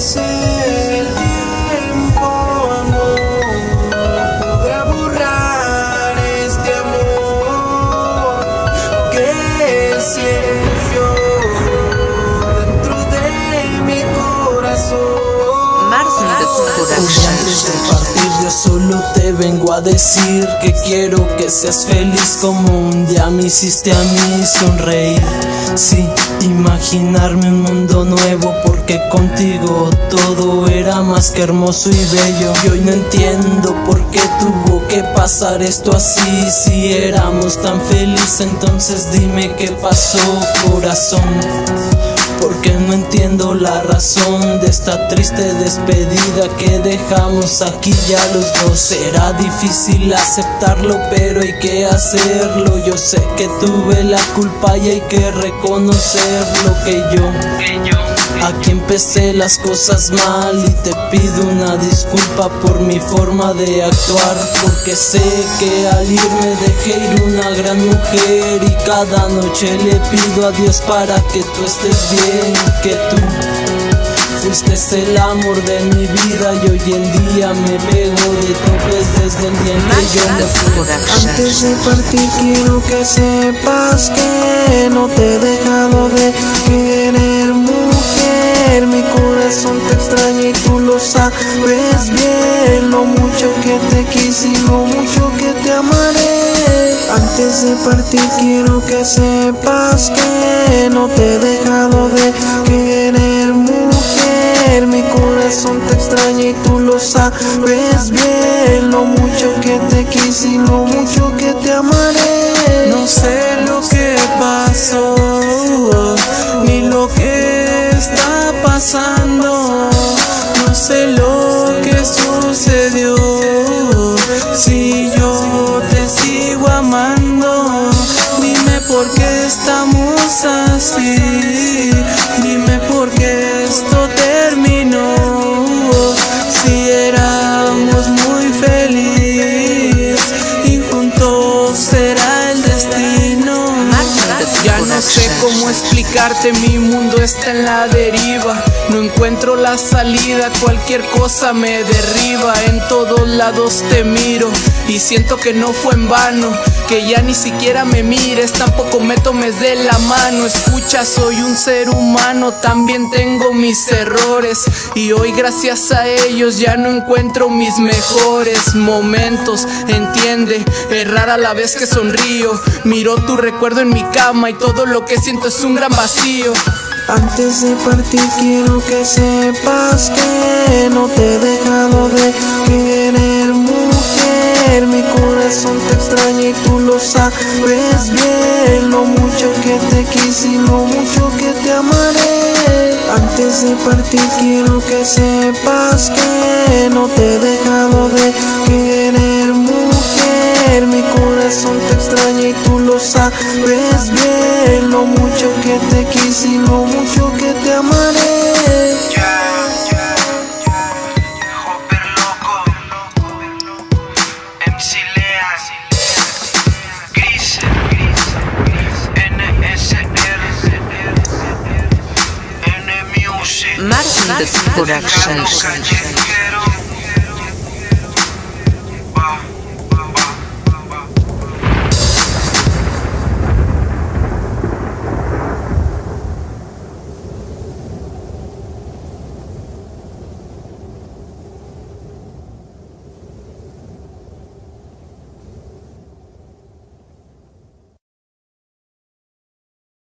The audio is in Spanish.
pase el tiempo, amor, no podrá borrar este amor que siento dentro de mi corazón. Antes de partir yo solo te vengo a decir que quiero que seas feliz como un día me hiciste a mí sonreír. Sí, imaginarme un mundo nuevo, porque contigo todo era más que hermoso y bello. Y hoy no entiendo por qué tuvo que pasar esto así. Si éramos tan felices, entonces dime qué pasó, corazón. Porque no entiendo la razón de esta triste despedida que dejamos aquí ya los dos. Será difícil aceptarlo, pero hay que hacerlo. Yo sé que tuve la culpa y hay que reconocerlo, que yo aquí empecé las cosas mal y te pido una disculpa por mi forma de actuar, porque sé que al irme dejé ir una gran mujer y cada noche le pido a Dios para que tú estés bien, que tú fuiste el amor de mi vida y hoy en día me pego de topes desde el día en que yo me fui. Antes de partir quiero que sepas que no te he dejado de querer, mujer. Mi corazón te extraña y tú lo sabes bien, lo mucho que te quise y lo mucho que te amaré. Antes de partir quiero que sepas que no te he dejado de querer, mujer. Mi corazón te extraña y tú lo sabes bien, lo mucho que te quise y lo mucho que te amaré. No sé lo que pasó, ni lo que está pasando, no sé lo que sucedió. Si yo te sigo amando, dime por qué estamos así, dime por qué esto terminó. Si éramos muy felices y juntos será el destino. Ya no sé cómo explicarte, mi mundo está en la deriva. No encuentro la salida, cualquier cosa me derriba. En todos lados te miro y siento que no fue en vano, que ya ni siquiera me mires, tampoco me tomes de la mano. Escucha, soy un ser humano, también tengo mis errores y hoy gracias a ellos ya no encuentro mis mejores momentos. Entiende, errar a la vez que sonrío, miro tu recuerdo en mi cama y todo lo que siento es un gran vacío. Antes de partir quiero que sepas que no te he dejado de querer, mujer. Mi corazón te extraña y tú lo sabes bien, lo mucho que te quise y lo mucho que te amaré. Antes de partir quiero que sepas que no te he dejado de querer, mujer. Mi corazón te extraña y tú lo sabes bien, lo mucho que te quise y lo mucho que te amaré. Hopper Loco, MC Leas, Grisel, NSR, N Music, Martin Production.